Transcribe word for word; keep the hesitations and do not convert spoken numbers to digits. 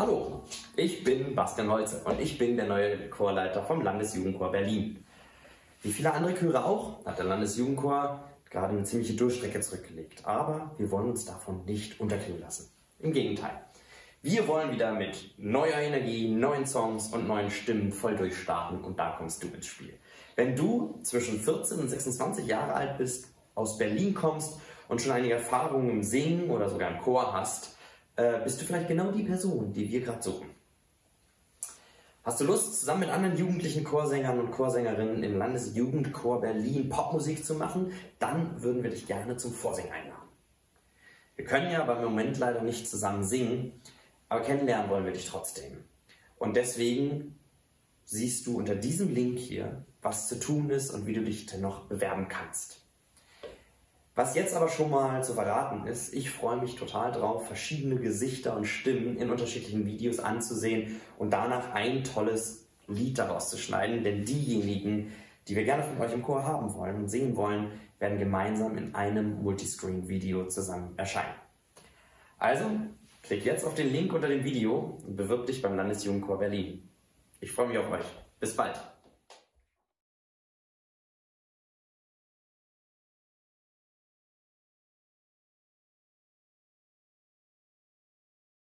Hallo, ich bin Bastian Holze und ich bin der neue Chorleiter vom Landesjugendchor Berlin. Wie viele andere Chöre auch, hat der Landesjugendchor gerade eine ziemliche Durchstrecke zurückgelegt. Aber wir wollen uns davon nicht unterkriegen lassen. Im Gegenteil. Wir wollen wieder mit neuer Energie, neuen Songs und neuen Stimmen voll durchstarten und da kommst du ins Spiel. Wenn du zwischen vierzehn und sechsundzwanzig Jahre alt bist, aus Berlin kommst und schon einige Erfahrungen im Singen oder sogar im Chor hast, äh, bist du vielleicht genau die Person, die wir gerade suchen. Hast du Lust, zusammen mit anderen jugendlichen Chorsängern und Chorsängerinnen im Landesjugendchor Berlin Popmusik zu machen? Dann würden wir dich gerne zum Vorsingen einladen. Wir können ja beim Moment leider nicht zusammen singen, aber kennenlernen wollen wir dich trotzdem. Und deswegen siehst du unter diesem Link hier, was zu tun ist und wie du dich dennoch bewerben kannst. Was jetzt aber schon mal zu verraten ist, ich freue mich total drauf, verschiedene Gesichter und Stimmen in unterschiedlichen Videos anzusehen und danach ein tolles Lied daraus zu schneiden, denn diejenigen, die wir gerne von euch im Chor haben wollen und sehen wollen, werden gemeinsam in einem Multiscreen-Video zusammen erscheinen. Also, klick jetzt auf den Link unter dem Video und bewirb dich beim Landesjugendchor Berlin. Ich freue mich auf euch. Bis bald!